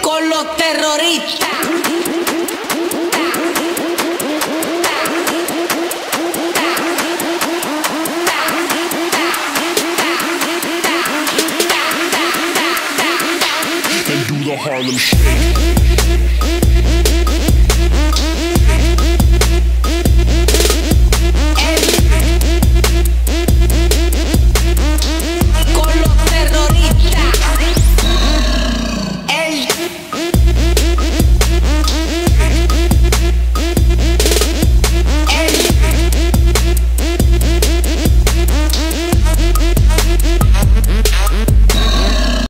con los terroristas. And do the Harlem Shake.